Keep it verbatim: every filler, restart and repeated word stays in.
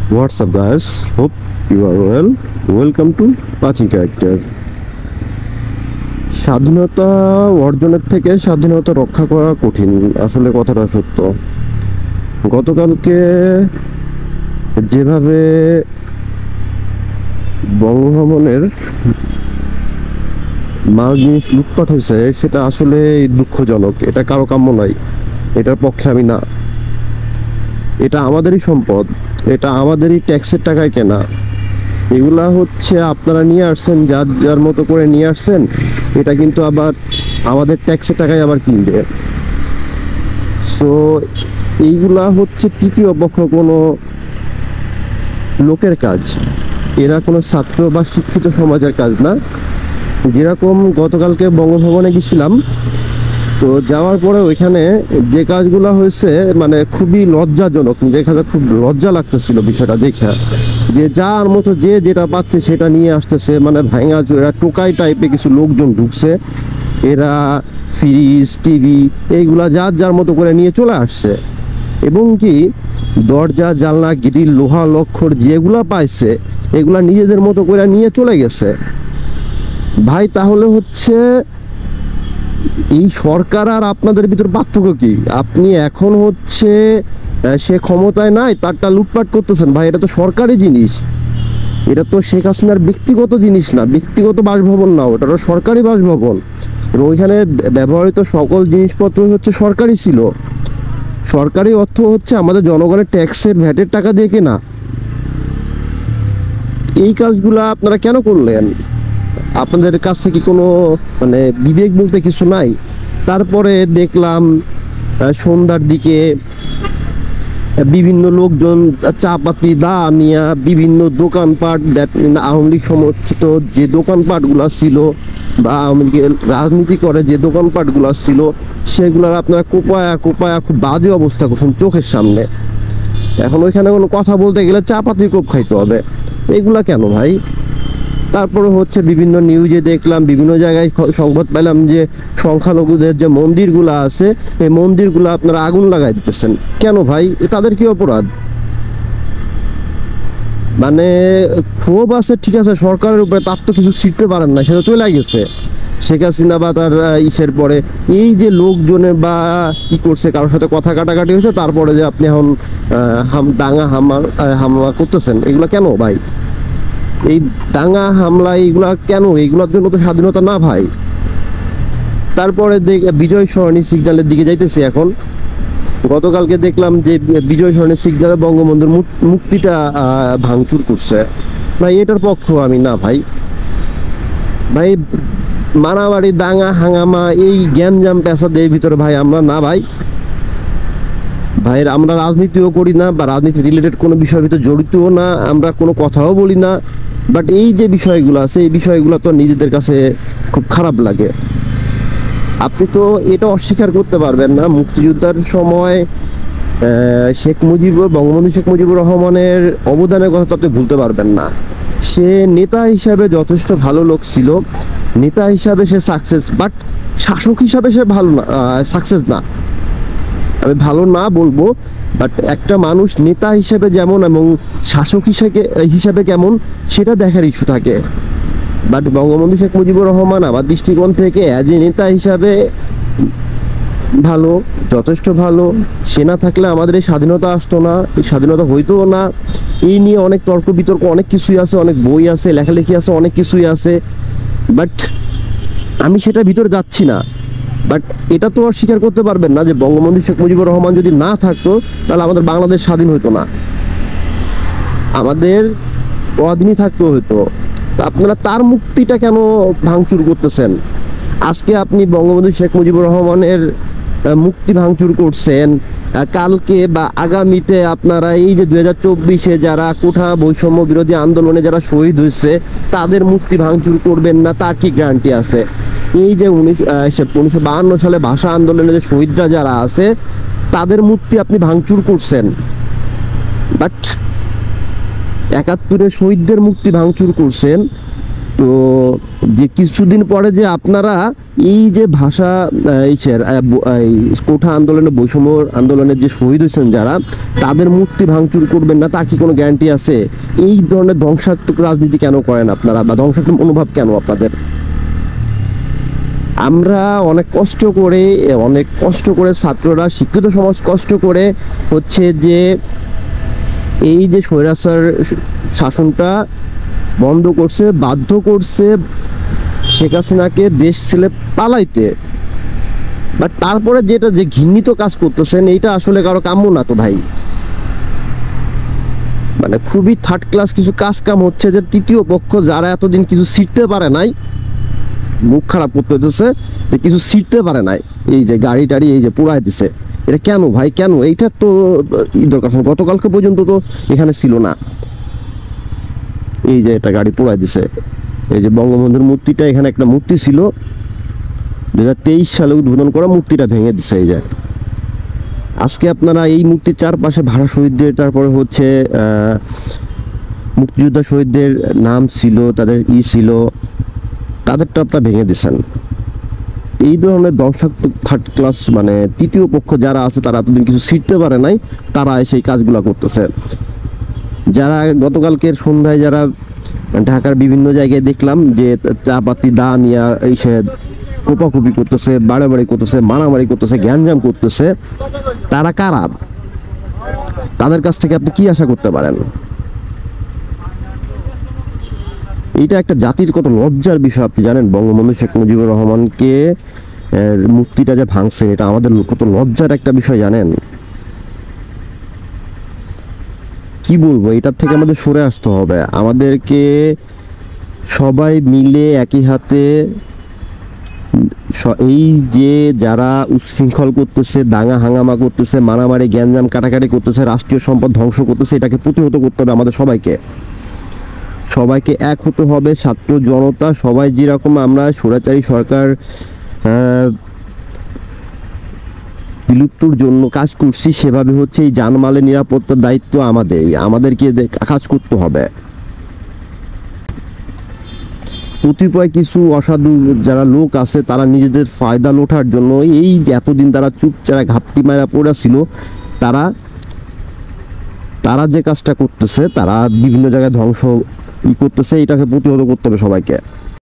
What's up, guys? Hope you are well. Welcome to Pachi Character. স্বাধীনতা অর্জনের থেকে স্বাধীনতা রক্ষা করা কঠিন, আসলে কথাটা সত্য। গতকালকে যেভাবে বঙ্গভবনের মাল জিনিস লুটপাট হয়েছে সেটা আসলে দুঃখজনক। এটা কারো কাম্য নয়, এটার পক্ষে আমি না। এটা আমাদেরই সম্পদ, এটা আমাদেরই ট্যাক্সের টাকায় কেনা। এগুলা হচ্ছে আপনারা নিয়ে আসছেন, যার যার মতো করে নিয়ে আসছেন, এটা কিন্তু আবার আমাদের ট্যাক্সের টাকায় আবার কিনবে। সো এইগুলা হচ্ছে তৃতীয় পক্ষ কোনো লোকের কাজ, এরা কোনো ছাত্র বা শিক্ষিত সমাজের কাজ না। যেরকম গতকালকে বঙ্গভবনে গেছিলাম, তো যাওয়ার পরে ওইখানে যে কাজগুলো হয়েছে মানে খুবই লজ্জাজনক, নিজের কাছে খুব লজ্জা লাগতেছিল বিষয়টা দেখে, যে যার মতো যে যেটা পাচ্ছে সেটা নিয়ে আসতেছে। মানে ভাঙা এরা টোকাই টাইপে কিছু লোকজন ঢুকছে, এরা ফ্রিজ টিভি এইগুলা যার যার মতো করে নিয়ে চলে আসছে, এবং কি দরজা জানলা গ্রিল লোহা লক্ষ্যর যেগুলা পাইছে এগুলা নিজেদের মতো করে নিয়ে চলে গেছে। ভাই তাহলে হচ্ছে এই সরকার আর আপনাদের ভিতর পার্থক্য কি? আপনি এখন হচ্ছে সে ক্ষমতায় নাই, তারটা লুটপাট করতেছেন। ভাই এটা তো সরকারি জিনিস, এটা তো শেখ হাসিনার ব্যক্তিগত জিনিস না, ব্যক্তিগত বাসভবন না, ওটা তো সরকারি বাসভবন। এবং ওইখানে ব্যবহৃত সকল জিনিসপত্রই হচ্ছে সরকারি ছিল। সরকারি অর্থ হচ্ছে আমাদের জনগণের ট্যাক্সের ভ্যাটের টাকা দিয়ে কেনা। এই কাজগুলা আপনারা কেন করলেন? আপনাদের কাছে কি কোনো মানে বিবেক বলতে কিছু নাই? তারপরে দেখলাম সন্ধ্যার দিকে বিভিন্ন লোকজন চাপাতি দা নিয়ে বিভিন্ন দোকানপাট, আওয়ামী লীগ সমর্থিত যে দোকানপাটগুলো ছিল বা আওয়ামী লীগের রাজনীতি করে যে দোকানপাটগুলো ছিল সেগুলোর আপনারা কোপায়া কোপায়া খুব বাজে অবস্থা করছেন চোখের সামনে। এখন ওইখানে কোনো কথা বলতে গেলে চাপাতির কোপ খাইতে হবে, এগুলা কেন ভাই? তারপরে হচ্ছে বিভিন্ন নিউজে দেখলাম, বিভিন্ন জায়গায় সংবাদ পেলাম যে সংখ্যালঘুদের যে মন্দিরগুলো আছে এই মন্দিরগুলো আপনারা আগুন লাগাই দিতেছেন। কেন ভাই? তাদের কি অপরাধ? মানে ক্ষোভ আছে ঠিক আছে সরকারের উপরে, তার তো কিছু শিখতে পারেন না, সেটা চলে গেছে শেখ হাসিনা বা তার ইসের পরে। এই যে লোকজনের বা কি করছে, কারোর সাথে কথা কাটাকাটি হয়েছে, তারপরে যে আপনি এখন হাম দাঙ্গা হামার হামলা করতেছেন, এগুলো কেন ভাই? এই দাঙ্গা হামলা এইগুলা কেন? এইগুলোর জন্য তো স্বাধীনতা না ভাই। তারপরে দেখ বিজয় সরণি সিগন্যালের দিকে যাইতেছি এখন। গতকালকে দেখলাম যে বিজয় সরণি সিগন্যালে বঙ্গবন্ধুর মুক্তিটা ভাঙচুর করছে। ভাই এটার পক্ষ আমি না ভাই। ভাই মারামারি দাঙ্গা হাঙ্গামা এই গ্যাঞ্জাম পেশাদের ভিতরে ভাই আমরা না ভাই। ভাই আমরা রাজনীতিও করি না বা রাজনীতি রিলেটেড কোনো বিষয়ের ভিতরে জড়িতও না, আমরা কোনো কথাও বলি না। বাট এই যে বিষয়গুলো আছে এই বিষয়গুলো তো নিজেদের কাছে খুব খারাপ লাগে। আপনি তো এটা অস্বীকার করতে পারবেন না, মুক্তিযোদ্ধার সময় শেখ মুজিব বঙ্গবন্ধু শেখ মুজিবুর রহমানের অবদানের কথা তো আপনি ভুলতে পারবেন না। সে নেতা হিসাবে যথেষ্ট ভালো লোক ছিল, নেতা হিসাবে সে সাকসেস, বাট শাসক হিসাবে সে ভালো না, সাকসেস না। আমি ভালো না বলবো, বাট একটা মানুষ নেতা হিসেবে যেমন এবং শাসক হিসেবে হিসাবে কেমন সেটা দেখার ইস্যু থাকে। বাট বঙ্গবন্ধু শেখ মুজিবুর রহমান আমার দৃষ্টিকোণ থেকে অ্যাজ এ নেতা হিসাবে ভালো, যথেষ্ট ভালো। সে না থাকলে আমাদের এই স্বাধীনতা আসতো না, এই স্বাধীনতা হইতোও না। এই নিয়ে অনেক তর্ক বিতর্ক অনেক কিছুই আছে, অনেক বই আছে, লেখালেখি আছে, অনেক কিছুই আছে। বাট আমি সেটা ভিতরে যাচ্ছি না। বাট এটা তো অস্বীকার করতে পারবেন না যে বঙ্গবন্ধু শেখ মুজিবুর রহমান যদি না থাকতো তাহলে আমাদের বাংলাদেশ স্বাধীন হতো না, আমাদের অধীনই থাকতে হতো। তো আপনারা তার মুক্তিটা কেন ভাঙচুর করতেছেন? আজকে আপনি বঙ্গবন্ধু শেখ মুজিবুর রহমানের মুক্তি ভাঙচুর করছেন, কালকে বা আগামীতে আপনারা এই যে দুই হাজার চব্বিশে যারা কোঠা বৈষম্য বিরোধী আন্দোলনে যারা শহীদ হয়েছে তাদের মুক্তি ভাঙচুর করবেন না, তার কি গ্যারান্টি আছে? এই যে উনিশ উনিশশো বাহান্ন সালে ভাষা আন্দোলনে যে শহীদরা যারা আছে তাদের মুক্তি আপনি ভাঙচুর করছেন, বাট একাত্তরের শহীদদের মুক্তি ভাঙচুর করছেন। তো যে কিছুদিন পরে যে আপনারা এই যে ভাষা এইসের এই কোঠা আন্দোলনে বৈষম্য আন্দোলনের যে শহীদ হয়েছেন যারা, তাদের মূর্তি ভাঙচুর করবেন না, তার কি কোনো গ্যারান্টি আছে? এই ধরনের ধ্বংসাত্মক রাজনীতি কেন করেন আপনারা, বা ধ্বংসাত্মক মনোভাব কেন আপনাদের? আমরা অনেক কষ্ট করে অনেক কষ্ট করে ছাত্ররা, শিক্ষিত সমাজ কষ্ট করে হচ্ছে যে এই যে স্বৈরাচার শাসনটা বন্ধ করছে, বাধ্য করছে শেখ হাসিনাকে দেশ ছেড়ে পালাইতে। বাট তারপরে যেটা যে ঘৃণিত কাজ করতেছেন, এইটা আসলে কারো কাম্য না তো ভাই। মানে খুবই থার্ড ক্লাস কিছু কাজ কাম হচ্ছে, যে তৃতীয় পক্ষ যারা এতদিন কিছু শিখতে পারে নাই, মুখ খারাপ করতে হতেছে যে কিছু শিখতে পারে নাই, এই যে গাড়ি টাড়ি এই যে পোড়াই দিছে। এটা কেন ভাই, কেন? এইটা তো দরকার। গতকালকে পর্যন্ত তো এখানে ছিল না। এই যে একটা গাড়ি পোড়াই দিছে, এই যে বঙ্গবন্ধুর মূর্তিটা, এখানে একটা মূর্তি ছিল দু হাজার তেইশ সালে উদ্বোধন করা, মূর্তিটা ভেঙে দিছে। এই যে আজকে আপনারা এই মূর্তির চারপাশে ভাষা শহীদদের, তারপরে হচ্ছে মুক্তিযোদ্ধা শহীদদের নাম ছিল, তাদের ই ছিল, তাদেরটা আপনারা ভেঙে দিচ্ছেন। এই ধরনের ধ্বংসাত্মক থার্ড ক্লাস মানে তৃতীয় পক্ষ যারা আছে, তারা এতদিন কিছু শিখতে পারে নাই, তারা সেই কাজগুলো করতেছে। যারা গতকালকের সন্ধ্যায় যারা ঢাকার বিভিন্ন জায়গায় দেখলাম যে চা পাতি দা নিয়ে এসে কোপাকুপি করতেছে, বাড়াবাড়ি করতেছে, মারামারি করতেছে, গ্যাঞ্জাম করতেছে, তারা কারা? তাদের কাছ থেকে আপনি কি আশা করতে পারেন? এইটা একটা জাতির কত লজ্জার বিষয় আপনি জানেন? বঙ্গবন্ধু শেখ মুজিবুর রহমানকে মূর্তিটা যে ভাঙছে, এটা আমাদের কত লজ্জার একটা বিষয় জানেন? কি বলবো, এটার থেকে আমাদের সরে আসতে হবে। আমাদেরকে সবাই মিলে একই হাতে এই যে যারা উচ্ছৃঙ্খল করতেছে, দাঙ্গা হাঙ্গামা করতেছে, মারামারি গ্যাঞ্জাম কাটাকাটি করতেছে, রাষ্ট্রীয় সম্পদ ধ্বংস করতেছে, এটাকে প্রতিহত করতে হবে আমাদের সবাইকে। সবাইকে এক হতে হবে, ছাত্র জনতা সবাই। যেরকম আমরা স্বৈরাচারী সরকার বিলুপ্তির জন্য কাজ করছি, সেভাবে হচ্ছে এই জানমালের নিরাপত্তার দায়িত্ব আমাদের, আমাদেরকে কাজ করতে হবে। কতিপয় কিছু অসাধু যারা লোক আছে, তারা নিজেদের ফায়দা লোটার জন্য এই এতদিন তারা চুপচারা ঘাপটি মারা পড়া ছিল, তারা তারা যে কাজটা করতেছে, তারা বিভিন্ন জায়গায় ধ্বংস ই করতেছে, এটাকে প্রতিহত করতে হবে সবাইকে।